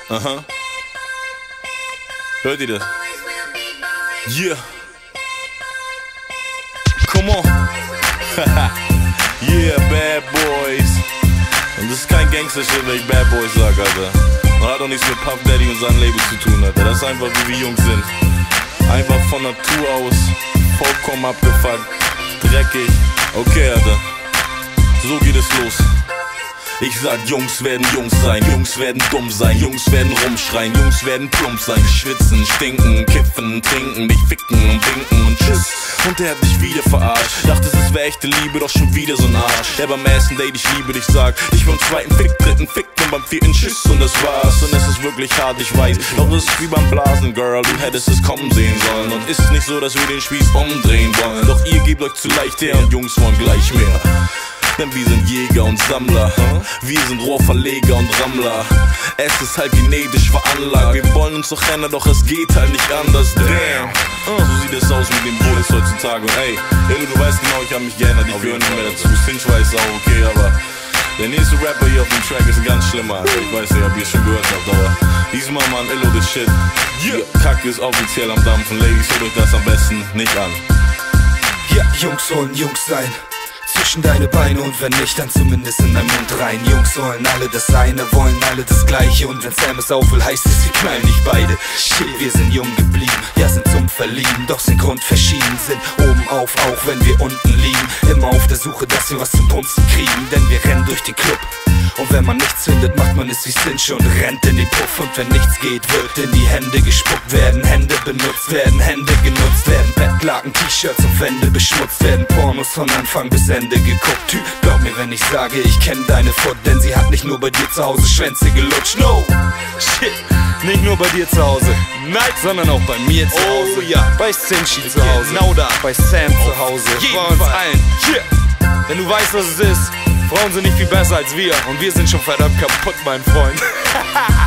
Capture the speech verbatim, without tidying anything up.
Aha. Hört ihr das? Yeah. Come on. Yeah, Bad Boys. Und das ist kein Gangster-Shit, wenn ich Bad Boys sag, Alter. Und hat auch nichts mit Puff Daddy und seinem Label zu tun, Alter. Das ist einfach, wie wir Jungs sind. Einfach von Natur aus, vollkommen abgefuckt, dreckig. Okay, Alter. So geht es los. Ich sag, Jungs werden Jungs sein, Jungs werden dumm sein, Jungs werden rumschreien, Jungs werden plump sein, schwitzen, stinken, kiffen, trinken, dich ficken und winken und tschüss. Und der hat dich wieder verarscht, dachte es wär echte Liebe, doch schon wieder so ein Arsch. Der beim ersten Date, ich liebe dich, sag, ich beim zweiten Fick, dritten Fick und beim vierten Tschüss und das war's. Und es ist wirklich hart, ich weiß, doch es ist wie beim Blasen, Girl, du hättest es kommen sehen sollen. Und ist nicht so, dass wir den Spieß umdrehen wollen, doch ihr gebt euch zu leicht her und Jungs wollen gleich mehr. Denn wir sind Jäger und Sammler, wir sind Rohrverleger und Rammler. Es ist halt genetisch veranlagt, wir wollen uns doch rennen, doch es geht halt nicht anders. Damn, so sieht es aus mit den Boys heutzutage. Und ey, Illo, du weißt genau, ich hab mich geändert, ich gehöre nicht mehr dazu. Cinch weiß auch, okay, aber der nächste Rapper hier auf dem Track ist ein ganz schlimmer. Also ich weiß nicht, ob ihr es schon gehört habt, aber diesmal, Mann, Illo, the shit. Yeah. Kacke ist offiziell am Dampfen, Ladies, hört euch das am besten nicht an. Ja, Jungs wollen Jungs sein, zwischen deine Beine und wenn nicht, dann zumindest in dein Mund rein. Jungs wollen alle das eine, wollen alle das Gleiche. Und wenn Sam es auf will, heißt es, wir knallen nicht beide. Shit, wir sind jung geblieben, ja sind zum Verlieben, doch sind grundverschieden, sind oben auf, auch wenn wir unten liegen. Immer auf der Suche, dass wir was zum Punzen kriegen, denn wir rennen durch den Club. Und wenn man nichts findet, macht man es wie Cinch und rennt in den Puff. Und wenn nichts geht, wird in die Hände gespuckt, werden Hände benutzt, werden Hände genutzt, werden Bettlaken, T-Shirts und Wände beschmutzt, werden Pornos von Anfang bis Ende geguckt. Typ, glaub mir, wenn ich sage, ich kenn deine Foot, denn sie hat nicht nur bei dir zu Hause Schwänze gelutscht. No, shit, nicht nur bei dir zu Hause, nein, sondern auch bei mir zu Hause. Oh ja, bei Cinchy zu Hause, genau da, bei Sam zu Hause, bei uns allen. Yeah. Denn du weißt, was es ist. Frauen sind nicht viel besser als wir und wir sind schon verdammt kaputt, mein Freund.